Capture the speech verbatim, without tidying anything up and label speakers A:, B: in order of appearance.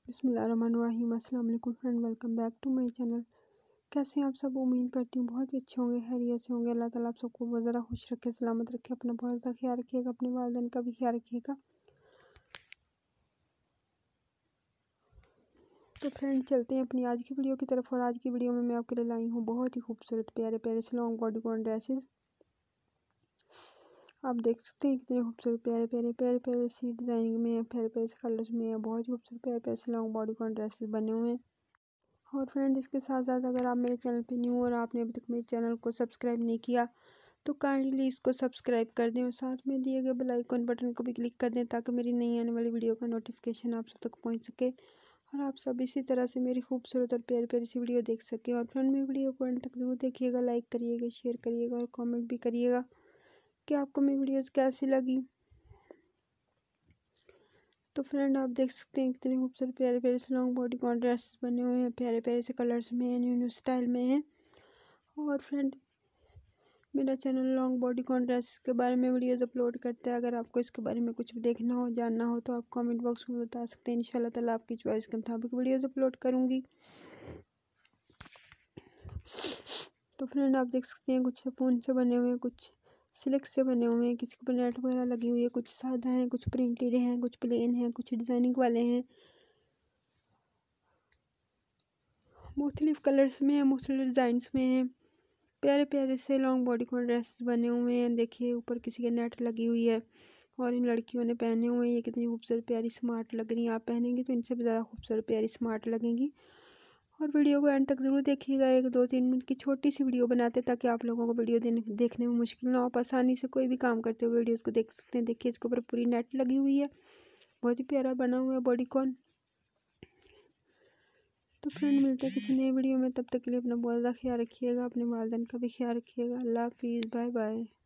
A: बिस्मिल्लाहिर्रहमानिर्रहीम। अस्सलाम वालेकुम friend, welcome back to my channel. कैसे हैं आप सब? उम्मीद करती हूँ बहुत ही अच्छे होंगे, खैरियत से होंगे। अल्लाह ताला आप सबको बहुत ज़्यादा खुश रखे, सलामत रखे, अपना बहुत ज़्यादा ख्याल रखिएगा, अपने वालिदैन का भी ख्याल रखिएगा। तो फ्रेंड चलते हैं अपनी आज की वीडियो की तरफ। और आज की वीडियो में मैं आपके लिए लाई हूँ बहुत ही खूबसूरत प्यारे प्यारे से लॉन्ग बॉडीकॉन ड्रेसेस। आप देख सकते हैं कितने खूबसूरत प्यारे प्यारे प्यारे प्यारे सी डिज़ाइनिंग में है, प्यारे प्यारे से कलर्स में है, बहुत ही खूबसूरत प्यारे प्यारे से लॉन्ग बॉडीकॉन ड्रेसेस बने हुए हैं। और फ्रेंड इसके साथ साथ अगर आप मेरे चैनल पे न्यू और आपने अभी तक मेरे चैनल को सब्सक्राइब नहीं किया तो काइंडली इसको सब्सक्राइब कर दें और साथ में दिए गए बेल आइकन बटन को भी क्लिक कर दें ताकि मेरी नई आने वाली वीडियो का नोटिफिकेशन आप सब तक पहुंच सके और आप सब इसी तरह से मेरी खूबसूरत और प्यारी प्यारी सी वीडियो देख सकें। और फ्रेंड मेरी वीडियो को एंड तक जरूर देखिएगा, लाइक करिएगा, शेयर करिएगा और कॉमेंट भी करिएगा कि आपको मेरी वीडियोज़ कैसी लगी। तो फ्रेंड आप देख सकते हैं कितने खूबसूरत प्यारे प्यारे से लॉन्ग बॉडीकॉन ड्रेस बने हुए हैं, प्यारे प्यारे से कलर्स में, न्यू न्यू स्टाइल में है। और फ्रेंड मेरा चैनल लॉन्ग बॉडीकॉन ड्रेस के बारे में वीडियोज़ अपलोड करता है। अगर आपको इसके बारे में कुछ भी देखना हो, जानना हो तो आप कमेंट बॉक्स में बता सकते हैं। इंशाल्लाह ताला आपकी चॉइस के मुताबिक वीडियोज़ अपलोड करूँगी। तो फ्रेंड आप देख सकते हैं कुछ फ़ोन से बने हुए हैं, कुछ सिल्क से बने हुए हैं, किसी पर नेट वगैरह लगी हुई है, कुछ सादा हैं, कुछ प्रिंटेड हैं, कुछ प्लेन हैं, कुछ डिज़ाइनिंग वाले हैं, मुख्तलिफ कलर्स में हैं, मुख्तलिफ डिज़ाइंस में हैं। प्यारे प्यारे से लॉन्ग बॉडीकॉन ड्रेस बने हुए हैं। देखिए ऊपर किसी के नेट लगी हुई है और इन लड़कियों ने पहने हुए हैं। ये कितनी खूबसूरत प्यारी स्मार्ट लग रही हैं। आप पहनेंगी तो इनसे भी ज़्यादा खूबसूरत प्यारी स्मार्ट लगेंगी। और वीडियो को एंड तक ज़रूर देखिएगा। एक दो तीन मिनट की छोटी सी वीडियो बनाते हैं ताकि आप लोगों को वीडियो देखने में मुश्किल ना हो, आप आसानी से कोई भी काम करते हुए वीडियोज़ को देख सकते हैं। देखिए इसके ऊपर पूरी नेट लगी हुई है, बहुत ही प्यारा बना हुआ है बॉडीकॉन। तो फ्रेंड मिलते हैं किसी नए वीडियो में, तब तक के लिए अपना बहुत ज़्यादा ख्याल रखिएगा, अपने वालिदैन का भी ख्याल रखिएगा। अल्लाह हाफिज़, बाय बाय।